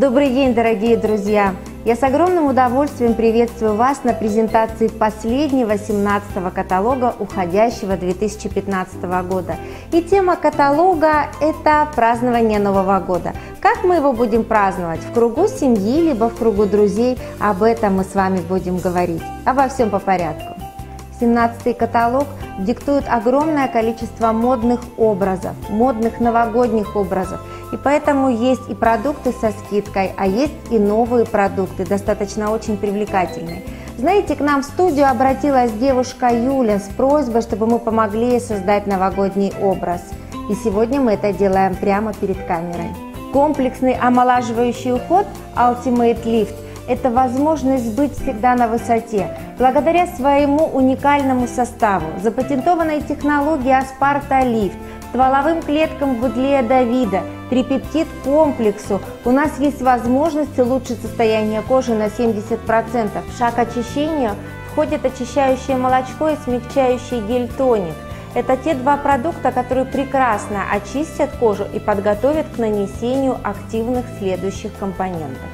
Добрый день, дорогие друзья! Я с огромным удовольствием приветствую вас на презентации последнего 17-го каталога уходящего 2015 года. И тема каталога – это празднование Нового года. Как мы его будем праздновать? В кругу семьи, либо в кругу друзей? Об этом мы с вами будем говорить. Обо всем по порядку. 17-й каталог диктует огромное количество модных образов, модных новогодних образов. И поэтому есть и продукты со скидкой, а есть и новые продукты, достаточно очень привлекательные. Знаете, к нам в студию обратилась девушка Юля с просьбой, чтобы мы помогли ей создать новогодний образ. И сегодня мы это делаем прямо перед камерой. Комплексный омолаживающий уход Ultimate Lift – это возможность быть всегда на высоте. Благодаря своему уникальному составу, запатентованной технологии Аспарта Lift, стволовым клеткам Будлея Давида, трипептид комплексу у нас есть возможность улучшить состояние кожи на 70%. В шаг очищения входит очищающее молочко и смягчающий гель-тоник. Это те два продукта, которые прекрасно очистят кожу и подготовят к нанесению активных следующих компонентов.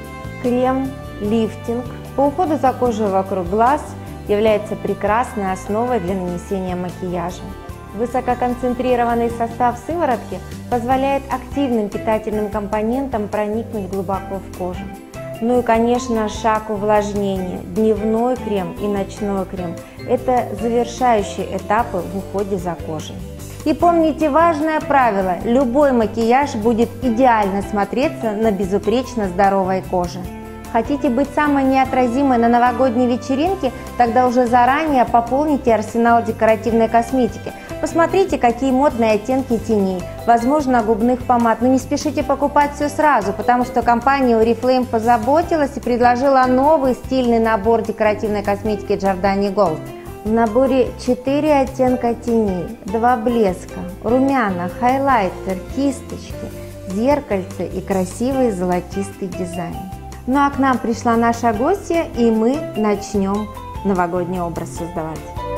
Крем-лифтинг по уходу за кожей вокруг глаз является прекрасной основой для нанесения макияжа. Высококонцентрированный состав сыворотки позволяет активным питательным компонентам проникнуть глубоко в кожу. Ну и, конечно, шаг увлажнения, дневной крем и ночной крем – это завершающие этапы в уходе за кожей. И помните важное правило – любой макияж будет идеально смотреться на безупречно здоровой коже. Хотите быть самой неотразимой на новогодней вечеринке? Тогда уже заранее пополните арсенал декоративной косметики. Посмотрите, какие модные оттенки теней, возможно, губных помад. Но не спешите покупать все сразу, потому что компания Oriflame позаботилась и предложила новый стильный набор декоративной косметики Giordani Gold. В наборе 4 оттенка теней, 2 блеска, румяна, хайлайтер, кисточки, зеркальце и красивый золотистый дизайн. Ну а к нам пришла наша гостья, и мы начнем новогодний образ создавать.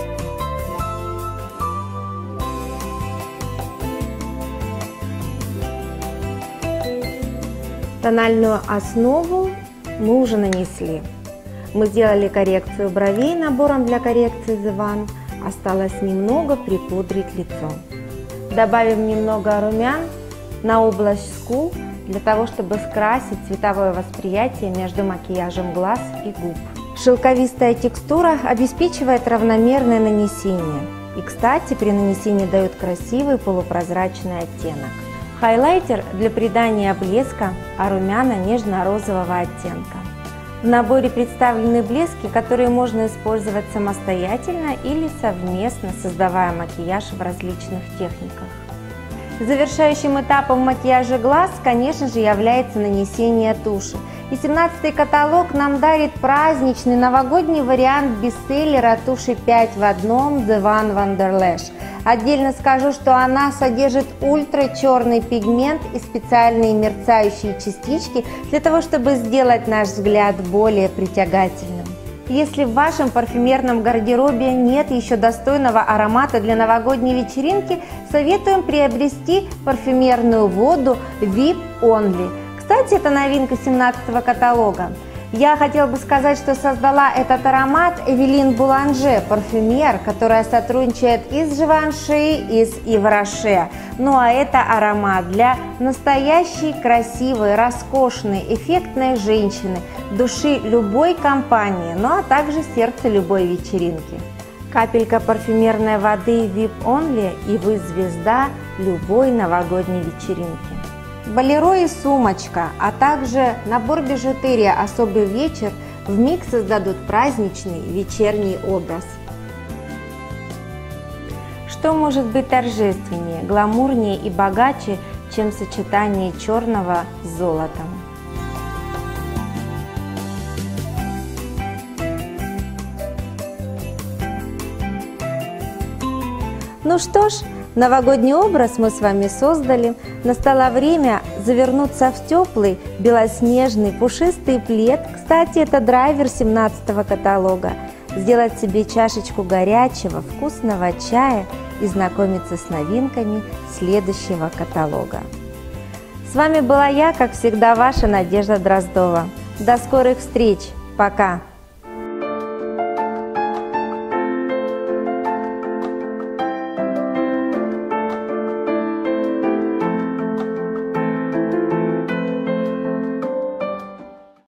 Тональную основу мы уже нанесли. Мы сделали коррекцию бровей набором для коррекции The One. Осталось немного припудрить лицо. Добавим немного румян на область скул, для того, чтобы скрасить цветовое восприятие между макияжем глаз и губ. Шелковистая текстура обеспечивает равномерное нанесение. И, кстати, при нанесении дает красивый полупрозрачный оттенок. Хайлайтер для придания блеска, а румяна нежно-розового оттенка. В наборе представлены блески, которые можно использовать самостоятельно или совместно, создавая макияж в различных техниках. Завершающим этапом макияжа глаз, конечно же, является нанесение туши. И 17-й каталог нам дарит праздничный новогодний вариант бестселлера туши 5 в одном The One Wonderlash. Отдельно скажу, что она содержит ультра-черный пигмент и специальные мерцающие частички для того, чтобы сделать наш взгляд более притягательным. Если в вашем парфюмерном гардеробе нет еще достойного аромата для новогодней вечеринки, советуем приобрести парфюмерную воду VIP Only. Кстати, это новинка 17-го каталога. Я хотела бы сказать, что создала этот аромат Эвелин Буланже, парфюмер, которая сотрудничает и с Живанши, и с Ив Роше. Ну а это аромат для настоящей, красивой, роскошной, эффектной женщины, души любой компании, ну а также сердца любой вечеринки. Капелька парфюмерной воды VIP Only, и вы звезда любой новогодней вечеринки. Болеро и сумочка, а также набор бижутерии «Особый вечер» вмиг создадут праздничный вечерний образ. Что может быть торжественнее, гламурнее и богаче, чем сочетание черного с золотом? Ну что ж, новогодний образ мы с вами создали. Настало время завернуться в теплый, белоснежный, пушистый плед. Кстати, это драйвер 17-го каталога. Сделать себе чашечку горячего, вкусного чая и знакомиться с новинками следующего каталога. С вами была я, как всегда, ваша Надежда Дроздова. До скорых встреч. Пока.